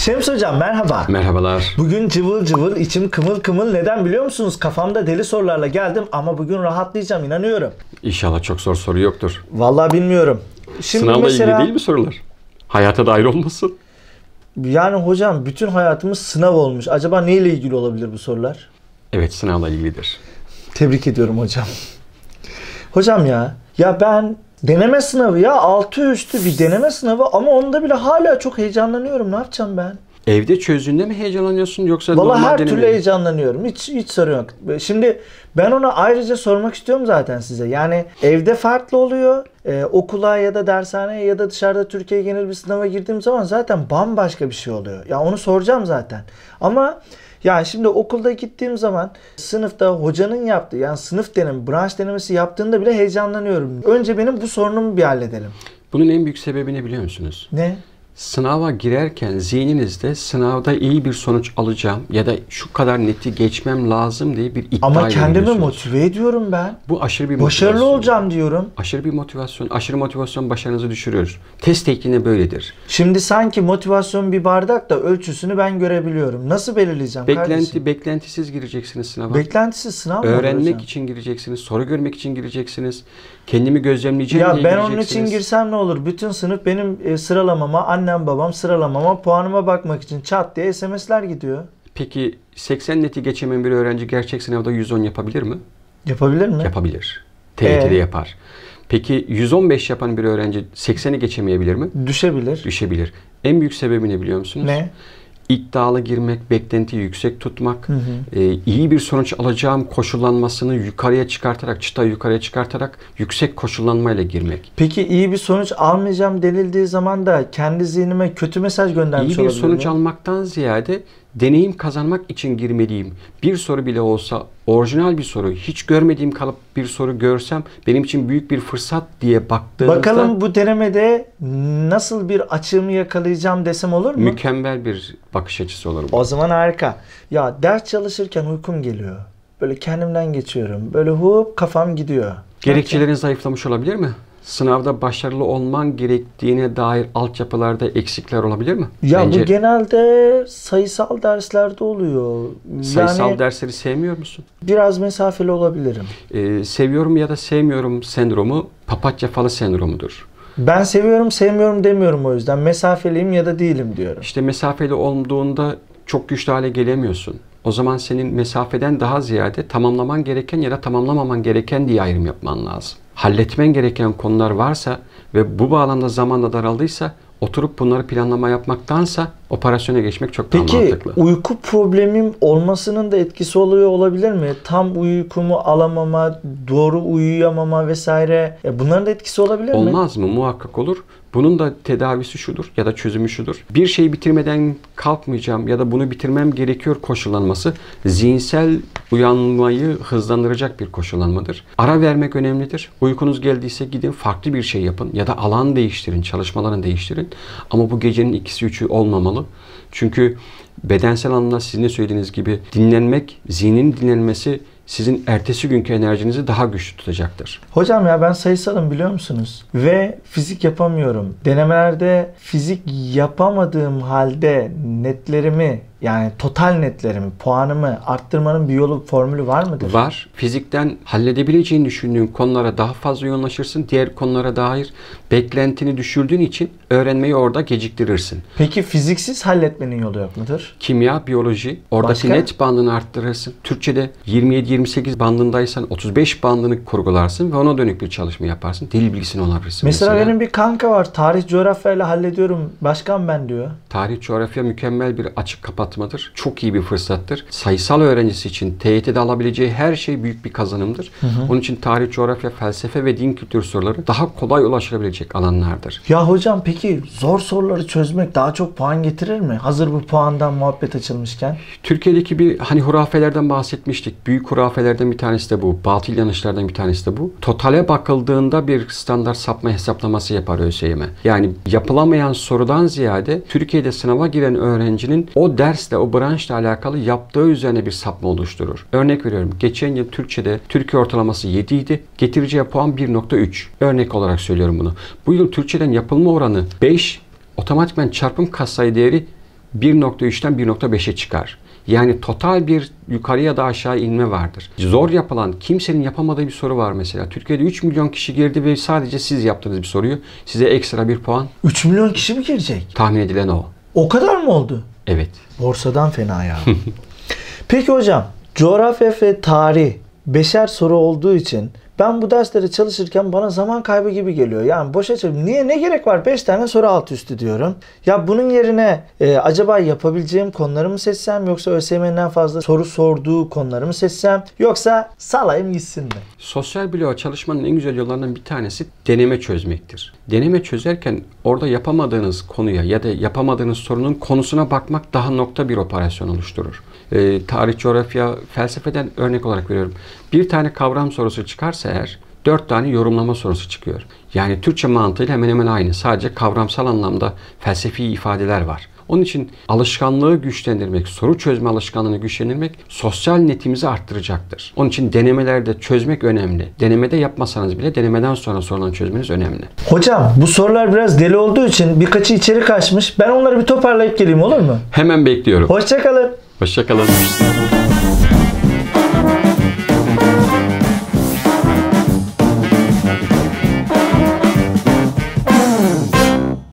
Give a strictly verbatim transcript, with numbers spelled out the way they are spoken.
Şems hocam merhaba. Merhabalar. Bugün cıvıl cıvıl, içim kımıl kımıl. Neden biliyor musunuz? Kafamda deli sorularla geldim ama bugün rahatlayacağım, inanıyorum. İnşallah çok zor soru yoktur. Vallahi bilmiyorum. Şimdi Sınavla mesela, ilgili değil mi sorular? Hayata dair olmasın? Yani hocam bütün hayatımız sınav olmuş. Acaba neyle ilgili olabilir bu sorular? Evet, sınavla ilgilidir. Tebrik ediyorum hocam. Hocam ya, ya ben deneme sınavı ya altı üstü bir deneme sınavı ama onda bile hala çok heyecanlanıyorum. Ne yapacağım ben? Evde çözdüğünde mi heyecanlanıyorsun yoksa Vallahi normal her deneme türlü mi? heyecanlanıyorum. Hiç hiç sorun yok. Şimdi ben ona ayrıca sormak istiyorum zaten size. Yani evde farklı oluyor. Ee, okula ya da dershaneye ya da dışarıda Türkiye genel bir sınava girdiğim zaman zaten bambaşka bir şey oluyor. Ya onu soracağım zaten. Ama yani şimdi okulda gittiğim zaman sınıfta hocanın yaptığı, yani sınıf denemi, branş denemesi yaptığında bile heyecanlanıyorum. Önce benim bu sorunumu bir halledelim. Bunun en büyük sebebi ne biliyor musunuz? Ne? Sınava girerken zihninizde sınavda iyi bir sonuç alacağım ya da şu kadar neti geçmem lazım diye bir iddia Ama kendimi veriyorsunuz. motive ediyorum ben. Bu aşırı bir motivasyon. Başarılı olacağım diyorum. Aşırı bir motivasyon, aşırı motivasyon başarınızı düşürüyor. Test tekniği böyledir. Şimdi sanki motivasyon bir bardak da ölçüsünü ben görebiliyorum. Nasıl belirleyeceğim Beklenti, kardeşim? beklentisiz gireceksiniz sınava. Beklentisiz sınav mı Öğrenmek hocam? için gireceksiniz, soru görmek için gireceksiniz, kendimi gözlemleyeceğim Ya diye ben onun gireceksiniz. için girsem ne olur? Bütün sınıf benim e, sıralamama, annem babam sıralamama, puanıma bakmak için çat diye S M S'ler gidiyor. Peki seksen neti geçemeyen bir öğrenci gerçek sınavda yüz on yapabilir mi? Yapabilir mi? Yapabilir. T Y T'de Ee? yapar. Peki yüz on beş yapan bir öğrenci sekseni geçemeyebilir mi? Düşebilir. Düşebilir. En büyük sebebi ne biliyor musunuz? Ne? İddialı girmek, beklentiyi yüksek tutmak, Hı hı. e, iyi bir sonuç alacağım koşullanmasını yukarıya çıkartarak, çıtayı yukarıya çıkartarak yüksek koşullanmayla girmek. Peki iyi bir sonuç almayacağım denildiği zaman da kendi zihnime kötü mesaj göndermiş İyi bir olabilir sonuç miyim? almaktan ziyade deneyim kazanmak için girmeliyim. Bir soru bile olsa orijinal bir soru, hiç görmediğim kalıp bir soru görsem benim için büyük bir fırsat diye baktığınızda Bakalım bu denemede nasıl bir açığımı yakalayacağım desem olur mu? mükemmel bir bakış açısı olur bu. O zaman harika. Ya ders çalışırken uykum geliyor. Böyle kendimden geçiyorum. Böyle hop kafam gidiyor. Gerekçelerin zayıflamış olabilir mi? Sınavda başarılı olman gerektiğine dair altyapılarda eksikler olabilir mi? Ya Bence bu genelde sayısal derslerde oluyor. sayısal Yani dersleri sevmiyor musun? biraz mesafeli olabilirim. Ee, seviyorum ya da sevmiyorum sendromu papatya falı sendromudur. Ben seviyorum sevmiyorum demiyorum o yüzden. Mesafeliyim ya da değilim diyorum. İşte mesafeli olduğunda çok güçlü hale gelemiyorsun. O zaman senin mesafeden daha ziyade tamamlaman gereken ya da tamamlamaman gereken diye ayrım yapman lazım. Halletmen gereken konular varsa ve bu bağlamda zamanla daraldıysa oturup bunları planlama yapmaktansa operasyona geçmek çok daha Peki mantıklı. uyku problemim olmasının da etkisi oluyor olabilir mi? Tam uykumu alamama, doğru uyuyamama vesaire. E bunların da etkisi olabilir mi? Olmaz mı? Muhakkak olur. Bunun da tedavisi şudur ya da çözümü şudur. Bir şeyi bitirmeden kalkmayacağım ya da bunu bitirmem gerekiyor koşullanması zihinsel uyanmayı hızlandıracak bir koşullanmadır. Ara vermek önemlidir. Uykunuz geldiyse gidin farklı bir şey yapın ya da alan değiştirin, çalışmalarını değiştirin. Ama bu gecenin ikisi üçü olmamalı. Çünkü bedensel anlamda sizin de söylediğiniz gibi dinlenmek, zihnin dinlenmesi sizin ertesi günkü enerjinizi daha güçlü tutacaktır. Hocam ya ben sayısalım biliyor musunuz? Ve fizik yapamıyorum. Denemelerde fizik yapamadığım halde netlerimi, yani total netlerimi, puanımı arttırmanın bir yolu, formülü var mıdır? Var. Fizikten halledebileceğini düşündüğün konulara daha fazla yoğunlaşırsın. Diğer konulara dair beklentini düşürdüğün için öğrenmeyi orada geciktirirsin. Peki fiziksiz halletmenin yolu yok mudur? Kimya, biyoloji, oradaki Başka? net bandını arttırırsın. Türkçe'de yirmi yedi yirmi sekiz bandındaysan otuz beş bandını kurgularsın ve ona dönük bir çalışma yaparsın. Dil bilgisini onarırsın. Mesela, Mesela, benim bir kanka var. Tarih coğrafyayla hallediyorum. Başkan ben diyor. tarih, coğrafya mükemmel bir açık kapatmadır. Çok iyi bir fırsattır. Sayısal öğrencisi için T Y T'de alabileceği her şey büyük bir kazanımdır. Hı hı. Onun için tarih, coğrafya, felsefe ve din kültürü soruları daha kolay ulaşılabilecek alanlardır. Ya hocam peki zor soruları çözmek daha çok puan getirir mi? Hazır bu puandan muhabbet açılmışken. Türkiye'deki bir hani hurafelerden bahsetmiştik. Büyük hurafelerden bir tanesi de bu. Batıl yanlışlardan bir tanesi de bu. Totale bakıldığında bir standart sapma hesaplaması yapar ÖSYM. Yani yapılamayan sorudan ziyade Türkiye'de sınava giren öğrencinin o dersle, o branşla alakalı yaptığı üzerine bir sapma oluşturur. Örnek veriyorum. Geçen yıl Türkçe'de Türkiye ortalaması yedi idi. Getireceği puan bir nokta üç. Örnek olarak söylüyorum bunu. Bu yıl Türkçeden yapılma oranı beş. Otomatikman çarpım katsayı değeri bir nokta üçten bir nokta beşe çıkar. Yani total bir yukarı ya da aşağı inme vardır. Zor yapılan, kimsenin yapamadığı bir soru var mesela. Türkiye'de üç milyon kişi girdi ve sadece siz yaptığınız bir soruyu. Size ekstra bir puan. üç milyon kişi mi girecek? Tahmin edilen o. O kadar mı oldu? Evet. Borsadan fena ya. Peki hocam, coğrafya ve tarih beşer soru olduğu için ben bu dersleri çalışırken bana zaman kaybı gibi geliyor. Yani boşa çalışıyorum. Niye, ne gerek var? beş tane soru alt üstü diyorum. Ya bunun yerine e, acaba yapabileceğim konuları mı seçsem, yoksa ÖSYM'den fazla soru sorduğu konuları mı seçsem, yoksa salayım gitsin mi? Sosyal bloğa çalışmanın en güzel yollarından bir tanesi deneme çözmektir. Deneme çözerken orada yapamadığınız konuya ya da yapamadığınız sorunun konusuna bakmak daha nokta bir operasyon oluşturur. Ee, tarih, coğrafya, felsefeden örnek olarak veriyorum. Bir tane kavram sorusu çıkarsa eğer dört tane yorumlama sorusu çıkıyor. Yani Türkçe mantığıyla hemen hemen aynı. Sadece kavramsal anlamda felsefi ifadeler var. Onun için alışkanlığı güçlendirmek, soru çözme alışkanlığını güçlendirmek sosyal netimizi arttıracaktır. Onun için denemelerde çözmek önemli. Denemede yapmasanız bile denemeden sonra soruları çözmeniz önemli. Hocam bu sorular biraz deli olduğu için birkaçı içeri kaçmış. Ben onları bir toparlayıp geleyim, olur mu? Hemen bekliyorum. Hoşça kalın. Hoşça kalın.